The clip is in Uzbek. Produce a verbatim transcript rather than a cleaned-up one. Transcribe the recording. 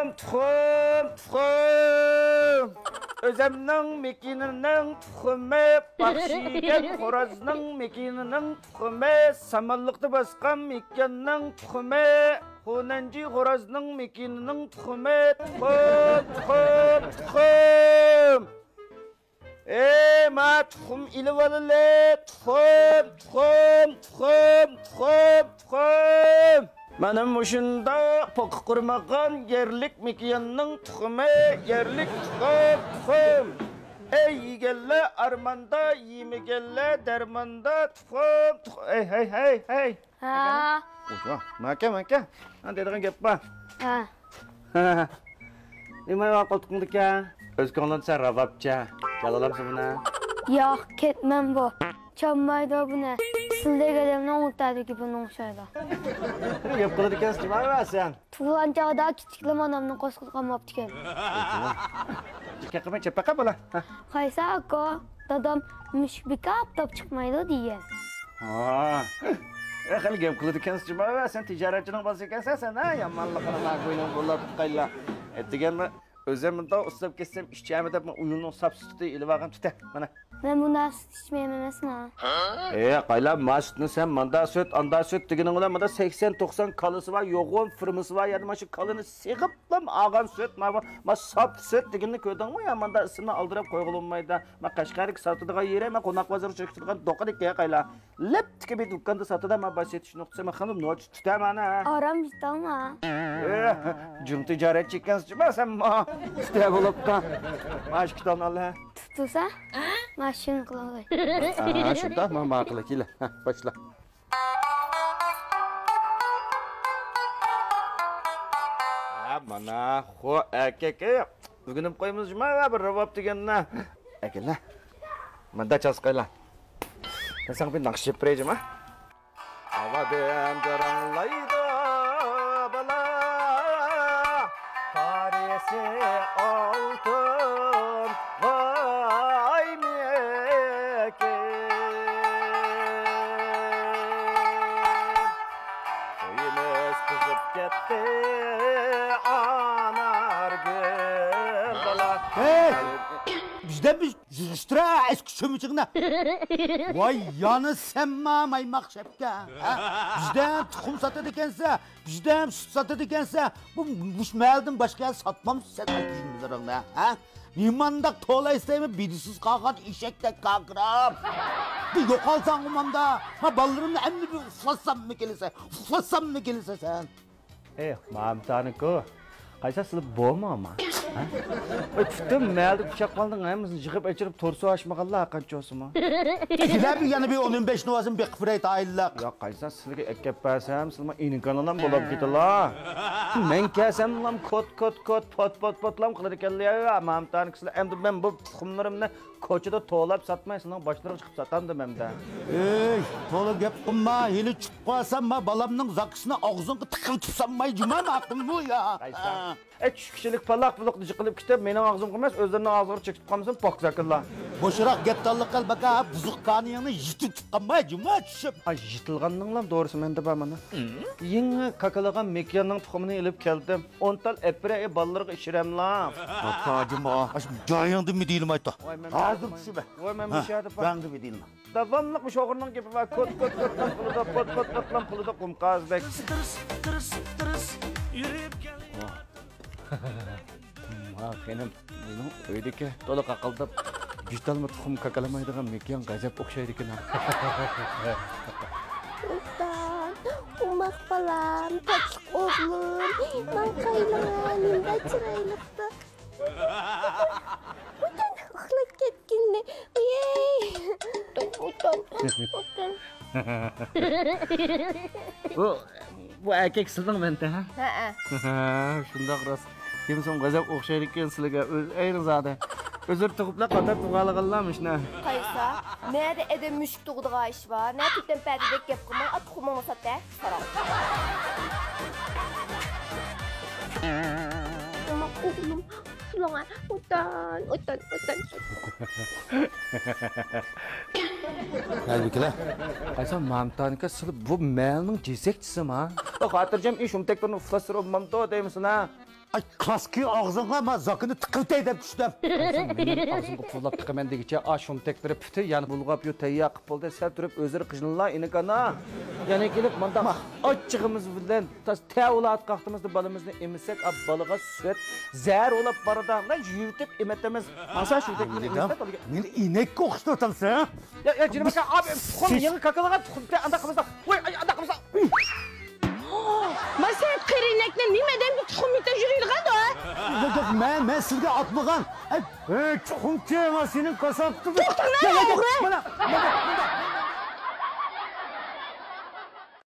tuxum, tuxum, tuxum. Özümnің мекенінің тұқымы, бақшиген қоразның мекенінің тұқымы, самаллықты басқан мекеннің тұқымы, қонанжи қоразның мекенінің тұқымы, тұқым, тұқым, тұқым. Ey, ма тұқым иліп алылы, тұқым, тұқым, тұқым, тұқым, тұқым. Mənim uşunda poq qurmağan yerlik mekiyanның тұқымы, yerlik тұқым, тұқым. Ey, yigelle armanda, yemegelle dermanda, тұқым, тұқым. Ey, hey, hey, hey. Ha. Oca, мәке, мәке. Ан dediğin gep ba. Ha. Nimay var koltuğunda ki? Öz konulun sen ravapça. Gelalamsın buna. Yo'q, ketmem bu. Çammayda bu ne? Sizde gelemden unutaydı ki bunun şeyda. Gep kılır ekansiz, nimay var sen? Tuğan çağda küçüklüm anamның qo'sqil qamaptı ken. Çekme çepaka bola. Qaysa aka, dadam müşbika aptap çıkmaydı diye. Ha. Xil gep kılır ekansiz, nimay var sen? Ticaretçinin bası ekansan sen ha? Yamanlıqına koyunun bolla tutqayla. Etdigenmi özümde ustab kessem işçiyemi de uyunun sap sütü ilib alğan tüte. Mana. Ben bundan süt içmeyem emesin ha. Ee, qayla ma sütünü sen manda süt, anda süt degenin ulan manda seksen doksan kalısı var, yoğun fırmısı var, yani maşı kalını seqiplam ağan süt, ma ma sap süt degenini köydün mü ya manda ısını aldırıp koyulunmaydı. Ma Qashqarik satıdığa yere ma qonaq bazarı çöktürgen doqa dekke qayla. Lep tike bir dükkanda satıda ma basit şunu qısa ma xanım no tüte mana. Aram jitam ha. Ee, jum ticaretçi ekansiz ma sen ma tüte bolup da. Maş kitan Allah. Tutusa? Maşın kılavay. Aa, şurada ma maqla kile. Başla. Mana xo akeke. Bugunim qo'yimiz juma bir ravab deganna. Akela. Manda chasqayla. Sen bir naqsh prejim ha. Avadem jaranglaydı bala. Parisi altın vay meke. Oyumuz kızıp gitti anar gül bala. Hey! Bizden bir zıçtıra eski çömüçüğüne. Vay yanı semma maymak şepke. Bizden tuxum satıdı ekense, bizden süt satıdı ekense, bu müşmeldin başka yer satmam sen aytışınızdır ona. Nimandak toğla isteyimi birisiz kalkan işektek kakıram. Bir yok alsan umamda, ma ballarımla emni bir uflatsam mı gelirse, uflatsam mı gelirse sen. Eh, mamtanıku. Qaysa sılıp boğma ama. Oy tuttum, məldi kuşaq qaldın, ayımızın yığıb əçirib torsu açmaqalla aqanç olsun mu? Gider bir yanı bir on beş nuvazın bir kıfırayt ayıllaq. Ya qaysa sılıq əkkəb bəsəm, sılma inin kanalam bolab gitila. Mən kəsəm lam kot kot kot pot pot potlam qılır ekenli ya. Mamtanı kısıla, əmdi ben bu tuxumlarımla koçuda toğlap satmayısın, başlarına çıxıb satandım əmdə. Ey, toğla gep qımma, hili çıp qoysam ma balamның zakısına ağzını tıkıl tutsam may cuma mı aklım bu ya? Qaysa. Et üç kişilik parlaq bulaq qılıb kitap, menin ağzım qılmaz, özlerinin ağzları çekip qalmasın, bok zakırla. Boşurak gep dallık qal baka, buzuk kaniyonu yitip çıqqan may cuma düşüp. Ay, yıtılğanның lam doğrusu məndə ba mana. Yeni kakalagan mekiyanның tuxumunu ilib keldim. Ontal epre ballarıq işirəm lam. Baka cuma, cayındı mı değilim ayta. Ağzım düşübe. Oy, mən müşahede pa. Ben de mi değilim. Davamlıq bir şoğurunun gibi var. Kot kot kot lan pılıda, pot pot pot lan pılıda kumqaz bek. Ah, benim bunu öyle ki dolu kakaldap dijital tuxum kakalamaydigan mekiyan gazap oqshaydi ekan. Utan, umaq balam, tatlıq oğlum, man qaylanım da çıraylıqdı. Utan, uxlab ketkinni. Uyey! Utan, utan. Bu bu erkek sildin məndə ha? Ha. Şundaq rast. Kimson gazap oqshaydi ekan sizlarga o'z ayrizada. Özür tuğupla qadar tuğalıqallamış ne? Qaysa, nerede edem müşk tuğduğu iş var? Ne tütten perdedek gep qılmay, at tuğumamı sat da, saral. Ama oğlum, sulana, utan, utan, utan. Halbuki la. Qaysa mamtanika silib bu məlning jesekçisi ma? Xotirjam ish umtek birini uflastirib mamto deymisin ha? Ay kaskı ağzına ama zakını tıkırtay dep düştüm. Benim ağzımı pullap tıkamen degiçe aşun tekleri pütü yani bulgap yo tayya qıp boldu sel turib özleri qıjınla inikana. Yani gelip manda açığımız bilen tas tavlat qaqtımızdı balımızı emisek ab balığa süt zər olap baradan da yürütüp emetemiz. Asa şu tekleri emetek oluyor. Meni inek kokuşturtam sen. Ya ya canım bak abi kon yeni kakalağa tuxum anda qımızda. Oy ay anda qımızda. Ma sen qerinekne nimeden bir tuxum yute jürüyülgan da? Ben ben sizge atmagan. Hey, çukum tema senin kasaptı. Toxtun lan oğru. Bana, bana,